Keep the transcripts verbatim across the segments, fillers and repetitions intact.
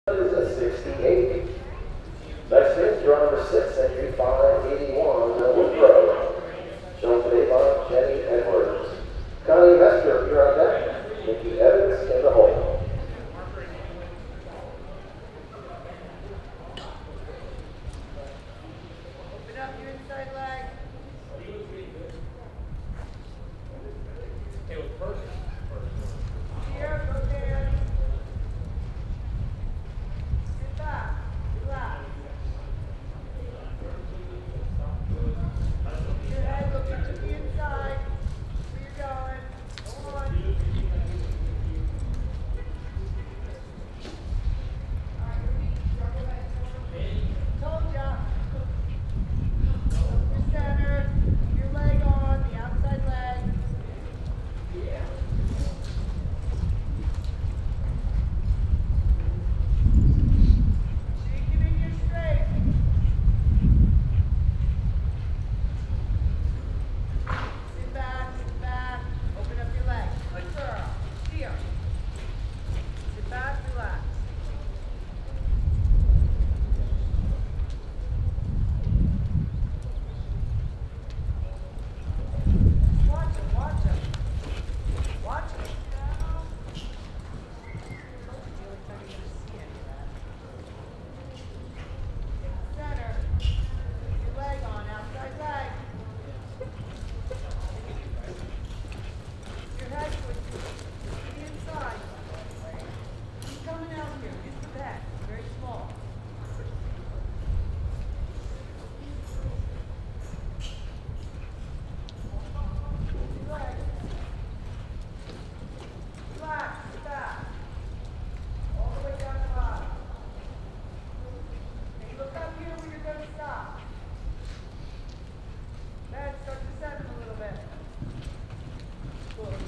Is a sixty-eight. Next in, draw number six, entry five eighty-one, Woodrow. Shown today by Jenny Edwards. Connie Hester, you're on deck. Nikki Evans in the hole. Open up your inside leg. It was perfect. Here, go there. Sit back. Relax. Your head looking to the inside. Where you're going. Go on. Alright, your feet. Struggle back. Told ya. Your center. Your leg on. The outside leg. Yeah. Shaking your straight. Sit back, sit back. Open up your legs. Good girl. Here. Sit back, relax. Watch him, watch him. Watch him. Center. Your leg on, outside leg. Your head twisted to the inside. Keep coming out here. It's the back. Very small. Leg. Relax. Sit back. All the way down the bottom. Hey, look up here where you're going to stop. Bed, start to seven a little bit. Good.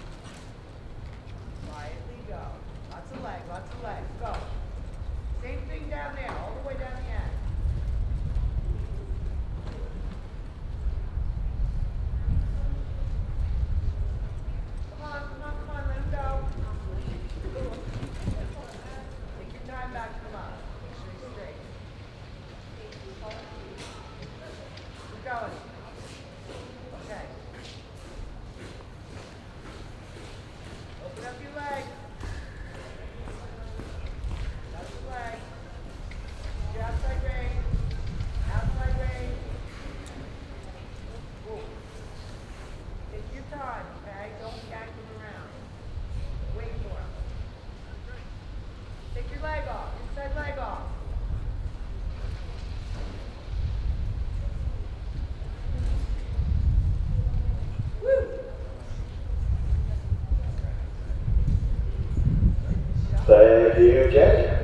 Quietly go. Lots of leg, lots of leg. Go. Same thing down there, all the way down the end. Come on, come on, come on, let him go. Take your time back, come on. Make sure he's straight. Keep going. Okay. Open up your leg. That's your leg. Your outside range. Outside range. Ooh. Take your time, okay? Don't yank him around. Wait for him. Take your leg off. Inside leg off. Woo! Thank you, Jenny.